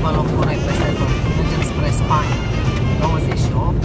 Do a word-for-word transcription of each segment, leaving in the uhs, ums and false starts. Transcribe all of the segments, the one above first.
aibă loc cu noi peste tot. Mergem spre Spania, douăzeci și opt.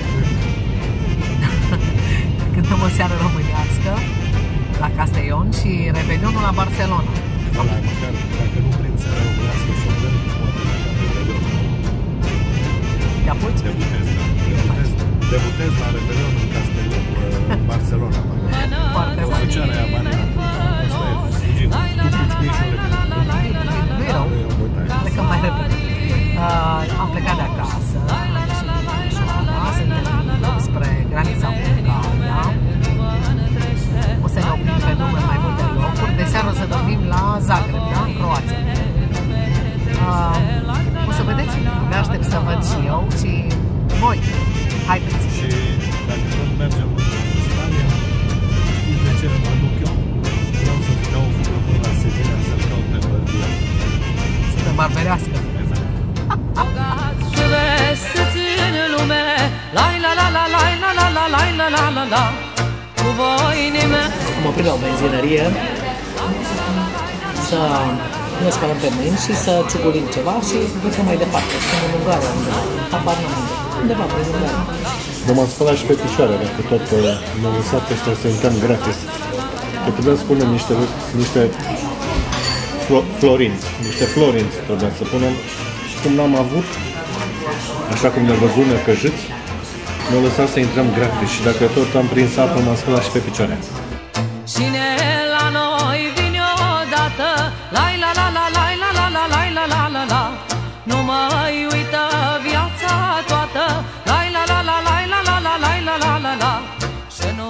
Cântăm o seară românească la Castellón și Revelionul la Barcelona. Ăla, măcar, dacă nu prind seara românească să o dăm, poate la Revelion. Te apuci? Debutez, da. Debutez, debutez la Revelion în Castellón, în Barcelona. Foarte bun. Asociarea aia banii. Asta e, fugim. Tu fugi cu ei și o repede. Nu e rău. Plecăm mai repede. Uh, am plecat de acasă, am ieșit din Timișoara, suntem spre granița cu Ungaria. O să ne oprim pe drum în mai multe locuri. De seară o să dormim la Zagreb, da? În Croația. Uh, o să vedeți, abia aștept să văd și eu și voi. Haideți! Și dacă tot mergem în Spania, știți de ce mă duc eu? Vreau să dau o fugă până la Sevilla să-l caut pe bărbier. Să te barberească! Am oprit la o benzinărie să ne spălăm pe mâini și să ciugulim ceva și plecăm mai departe. Suntem în Ungaria undeva, habar n-am unde. Undeva prin Ungaria. Nu m-am spălat și pe picioare, dacă tot ne-am lăsat ăștia să intrăm gratis. Că trebuia să punem niște, niște flo, florinți, niște florinți trebuia să punem. Și cum n-am avut, așa cum ne-au văzut necăjiți, ne-au lăsat să intrăm gratis. Și dacă tot am prins apă, m-am spălat și pe picioare. Cine la noi vine odată, la la la la la la la la la la la la la. Nu mai uită viața toată, la la la la la la la la la la la la la. Și nu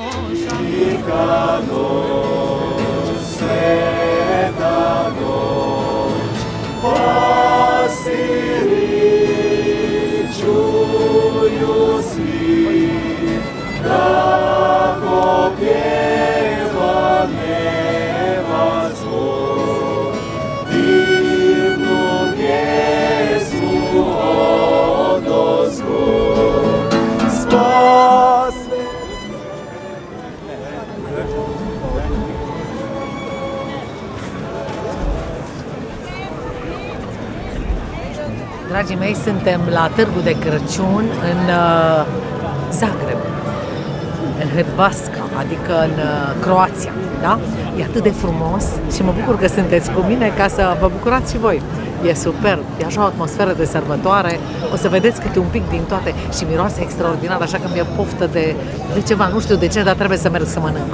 Dragii mei, suntem la Târgu de Crăciun în uh, Zagreb, în Hrvatska, adică în uh, Croația, da? E atât de frumos și mă bucur că sunteți cu mine ca să vă bucurați și voi. E superb, e așa o atmosferă de sărbătoare, o să vedeți câte un pic din toate și miroase extraordinar, așa că mi-e poftă de, de ceva, nu știu de ce, dar trebuie să merg să mănânc.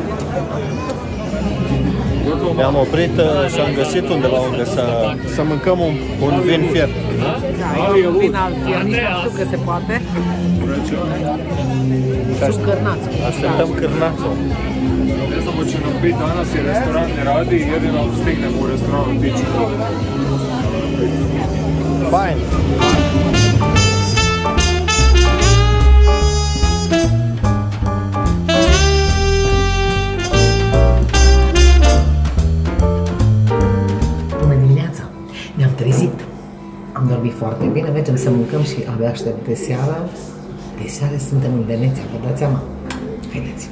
Ne-am oprit și am găsit undeva unde să, să mâncăm un, un vin fiert. Da, e un vin al fiert, nici nu știu că se poate. Și un cârnaț. Așteptăm cârnațul. Ne znamo će nam biti danas jer restoran ne radi i jedino stignemo u restoranu otići. Fine. Ne-am trezit, am dormit foarte bine, mergem să mâncăm și abia aștept de seară. De seară suntem în Veneția, vă dați seama? Haideți!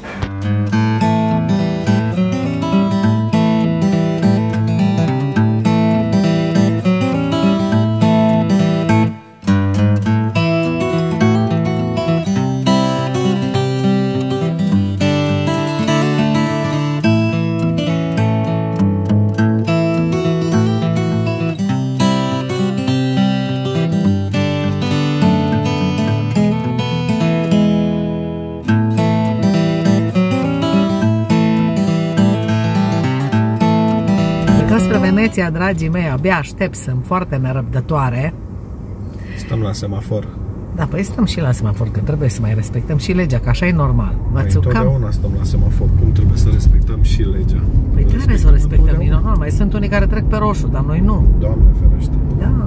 Veneția, dragii mei, abia aștept, sunt foarte nerăbdătoare. Stăm la semafor. Da, păi stăm și la semafor, că trebuie să mai respectăm și legea, că așa e normal. Păi întotdeauna stăm la semafor, cum trebuie să respectăm și legea. Păi trebuie să o respectăm, e normal, mai sunt unii care trec pe roșu, dar noi nu. Doamne ferește. Da,